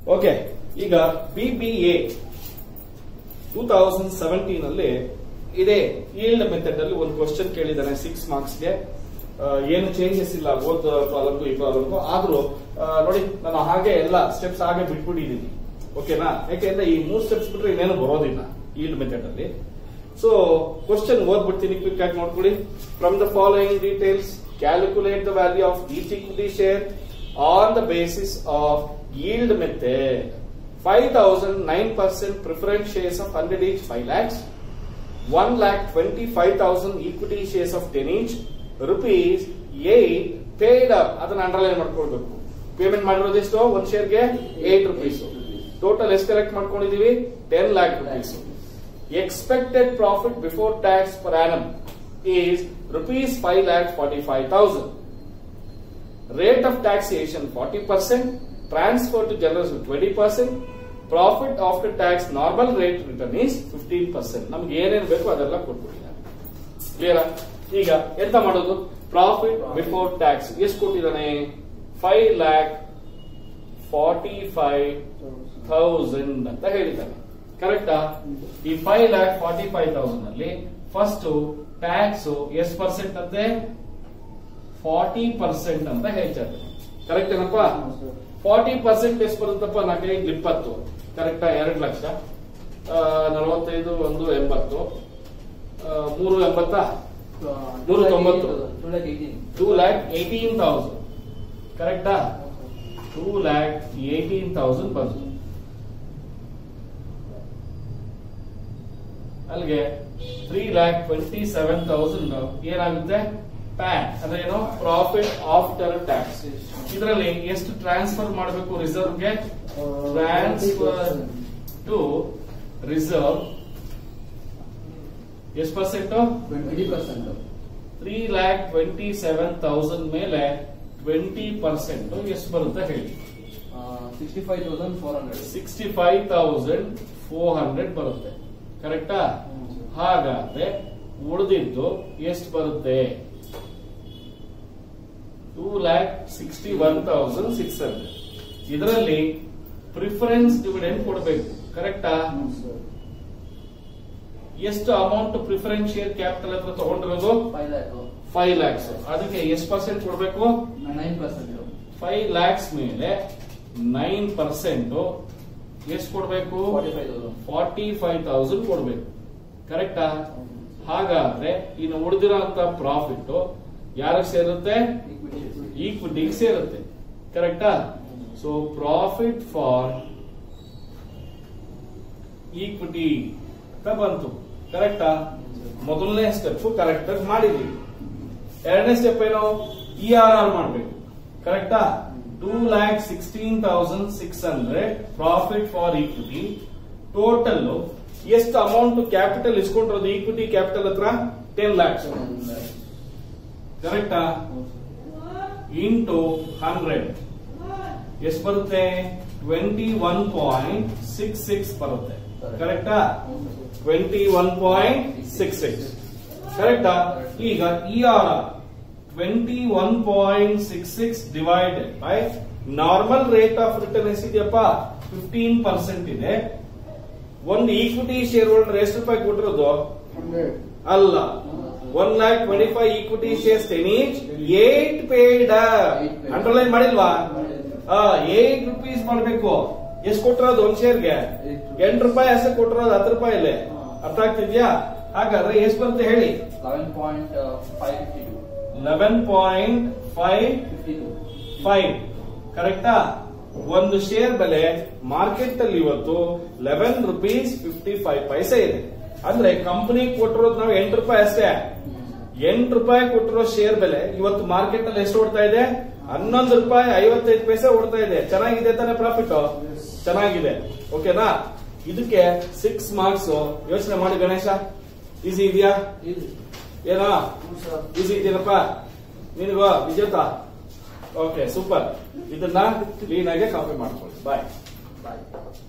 Okay, ಈಗ BBA 2017 ಅಲ್ಲಿ ಇದೇ ಈಲ್ಡ್ ಮೆಥಡ್ ಅಲ್ಲಿ ಒಂದು ಕ್ವಶನ್ ಕೇಳಿದ್ದಾನೆ 6 ಮಾರ್ಕ್ಸ್ಗೆ. ಏನು ಚೇಂಜಸ್ ಇಲ್ಲ ಓದ್ ಪ್ರಾಬ್ಲಮ್ಗೂ ಈ ಪ್ರಾಬ್ಲಮ್ಗೂ. ಆದ್ರೂ ನೋಡಿ, ನಾನು ಹಾಗೆ ಎಲ್ಲ ಸ್ಟೆಪ್ಸ್ ಹಾಗೆ ಬಿಟ್ಬಿಟ್ಟಿದ್ದೀನಿ. ಓಕೆನಾ? ಯಾಕೆಂದ್ರೆ ಈ 3 ಸ್ಟೆಪ್ಸ್ ಬಿಟ್ರೆ ಇನ್ನೇನು ಬರೋದಿಲ್ಲ ಈಲ್ಡ್ ಮೆಥಡ್ ಅಲ್ಲಿ. ಸೊ ಕ್ವಶನ್ ಓದ್ಬಿಡ್ತೀನಿ, ಕ್ವಿಕ್ ಆಗಿ ನೋಡ್ಕೊಳ್ಳಿ. From the following details calculate the value of each equity share on the basis of yield method. 5,000 9% preference shares of 100 each 5 lakhs, 1,25,000 equity shares of 10 each, rupees 8 paid up. ಅದನ್ನ underline ಮಾಡ್ಕೊಳ್ಬೇಕು. Payment ಮಾಡಿರೋದು ಎಷ್ಟು? ಒಂದು ಶೇರ್ಗೆ 8 rupees. Total ಎಷ್ಟು collect ಮಾಡ್ಕೊಂಡಿದೀವಿ? 10 lakh rupees. Expected profit before tax per annum is rupees 5,45,000. Rate of taxation 40%. Transfer to generals 20%. Profit after tax normal rate return is 15%. ನಮ್ಗೆ ಏನೇನು ಬೇಕು ಅದೆಲ್ಲ ಕೊಟ್ಬಿಟ್ಟಿದ್ದಾರೆ. ಕ್ಲಿಯರ್? ಈಗ ಎಂತ ಮಾಡೋದು? ಪ್ರಾಫಿಟ್ ಬಿಫೋರ್ ಟ್ಯಾಕ್ಸ್ ಎಷ್ಟು ಕೊಟ್ಟಿದ್ದಾನೆ? 5,45,000 ಅಂತ ಹೇಳಿದ್ದಾನೆ. ಕರೆಕ್ಟಾ? ಈ 5,45,000 ಅಲ್ಲಿ ಫಸ್ಟ್ ಟ್ಯಾಕ್ಸ್ ಎಷ್ಟು ಪರ್ಸೆಂಟ್ ಅಂತೆ? 40% ಅಂತ ಹೇಳ್ತಾರೆ. ಕರೆಕ್ಟ್ ಏನಪ್ಪ? 40% ಎಷ್ಟು ಬರುತ್ತಪ್ಪ? 4 20. ಕರೆಕ್ಟಾ? 2 ಲಕ್ಷ 45 1 80 3 80 390 2,18,000. ಕರೆಕ್ಟಾ? 2,18,000 ಬಂತು. ಅಲ್ಲಿಗೆ 3,27,000 ಏನಾಗುತ್ತೆ? ಪ್ಯಾಟ್ ಅಂದ್ರೆ ಏನು? Profit after tax. ಇದರಲ್ಲಿ ಎಷ್ಟು ಟ್ರಾನ್ಸ್ಫರ್ ಮಾಡಬೇಕು ರಿಸರ್ವ್ಗೆ? ಟ್ರಾನ್ಸ್ಫರ್ ಟು ರಿಸರ್ವ್ ಎಷ್ಟು ಪರ್ಸೆಂಟ್? 20%. 3,27,000 ಮೇಲೆ 20% ಎಷ್ಟು ಬರುತ್ತೆ ಹೇಳಿ? 65,400. 65,400 ಬರುತ್ತೆ. ಕರೆಕ್ಟಾ? ಹಾಗಾದ್ರೆ ಉಳಿದಿದ್ದು ಎಷ್ಟು ಬರುತ್ತೆ? 2,61,600. ಇದರಲ್ಲಿ ಪ್ರಿಫರೆನ್ಸ್ ಡಿವಿಡೆಂಡ್ ಕೊಡಬೇಕು. ಕರೆಕ್ಟಾ? ಎಷ್ಟು ಅಮೌಂಟ್ ಪ್ರಿಫರೆನ್ಸ್ ಶೇರ್ ಕ್ಯಾಪಿಟಲ್ ಹತ್ರ ತಗೊಂಡಿರೋದು? 5 lakhs. ಅದಕ್ಕೆ ಎಷ್ಟು ಪರ್ಸೆಂಟ್ ಕೊಡಬೇಕು? 9%. 5 lakhs ಮೇಲೆ 9% ಎಷ್ಟು ಕೊಡಬೇಕು? 45,000 ಕೊಡಬೇಕು. ಕರೆಕ್ಟಾ? ಹಾಗಾದ್ರೆ ಇನ್ನು ಉಳಿದಿರೋಂತ ಪ್ರಾಫಿಟ್ ಯಾರಿಗೆ ಸೇರುತ್ತೆ? ಈಕ್ವಿಟಿಗೆ ಸೇರುತ್ತೆ. ಕರೆಕ್ಟಾ? ಸೊ ಪ್ರಾಫಿಟ್ ಫಾರ್ ಈಕ್ವಿಟಿ ಅಂತ ಬಂತು. ಕರೆಕ್ಟಾ? ಮೊದಲನೇ ಸ್ಟೆಪ್ ಕರೆಕ್ಟ್ ಆಗಿ ಮಾಡಿದೀವಿ. ಎರಡನೇ ಸ್ಟೆಪ್ ಏನು? ERR ಮಾಡಬೇಕು. ಕರೆಕ್ಟಾ? 2,16,600 ಪ್ರಾಫಿಟ್ ಫಾರ್ ಈಕ್ವಿಟಿ. ಟೋಟಲ್ ಎಷ್ಟು ಅಮೌಂಟ್ ಕ್ಯಾಪಿಟಲ್ ಇಸ್ಕೊಂಡಿರೋದು ಈಕ್ವಿಟಿ ಕ್ಯಾಪಿಟಲ್ ಹತ್ರ? 10 lakhs. ಕರೆಕ್ಟಾ? ಇಂಟು 100 ಎಷ್ಟು ಬರುತ್ತೆ? 21.66 ಬರುತ್ತೆ. ಕರೆಕ್ಟಾ? 21.66. ಕರೆಕ್ಟಾ? ಈಗ ERR 21.66 divided by normal rate of return ಎಷ್ಟಿದೆಯಪ್ಪ? 15% ಇದೆ. ಒಂದು ಈಕ್ವಿಟಿ ಶೇರ್ ಹೋಲ್ಡರ್ ಎಷ್ಟು ರೂಪಾಯಿ ಕೊಟ್ಟಿರೋದು? ಅಲ್ಲ, 1,25,000 equity shares 10 each 8 paid. Underline ಮಾಡಿಲ್ವಾ? 8 rupees ಮಾಡಬೇಕು. ಎಷ್ಟು ಕೊಟ್ಟಿರೋದು ಒಂದು ಶೇರ್ಗೆ? 8 ರೂಪಾಯಿ ಅಷ್ಟೇ ಕೊಟ್ಟಿರೋದು. 10 ರೂಪಾಯಿ. ಅರ್ಥ ಆಗ್ತಿದ್ಯಾ? ಹಾಗಾದ್ರೆ ಎಷ್ಟು ಬರುತ್ತೆ ಹೇಳಿ? 11.552. ಕರೆಕ್ಟಾ? ಒಂದು ಶೇರ್ ಬೆಲೆ ಮಾರ್ಕೆಟ್ ಅಲ್ಲಿ ಇವತ್ತು 11 rupees 55 paise ಇದೆ. ಅಂದ್ರೆ ಕಂಪನಿ ಕೊಟ್ಟಿರೋದು ನಾವು 8 ರೂಪಾಯಿ ಅಷ್ಟೇ. 8 ರೂಪಾಯಿ ಕೊಟ್ಟಿರೋ ಶೇರ್ ಬೆಲೆ ಇವತ್ತು ಮಾರ್ಕೆಟ್ ಅಲ್ಲಿ ಎಷ್ಟು ಓಡ್ತಾ ಇದೆ? 11 ರೂಪಾಯಿ 55 ಪೈಸೆ ಓಡ್ತಾ ಇದೆ. ಚೆನ್ನಾಗಿದೆ ತಾನೆ ಪ್ರಾಫಿಟ್? ಚೆನ್ನಾಗಿದೆ. ಓಕೆನಾ? ಇದಕ್ಕೆ 6 ಮಾರ್ಕ್ಸ್. ಯೋಚನೆ ಮಾಡಿ ಗಣೇಶ. ಈಸಿ ಇದೆಯಾ? ಏನೋ ಈಸಿ ಇದೆಯಪ್ಪ ನಿನಗೂ ವಿಜೇತ? Okay, super. ಇದನ್ನ ಕ್ಲೀನ್ ಆಗಿ ಕಾಪಿ ಮಾಡ್ಕೊಳ್ಳಿ. ಬಾಯ್.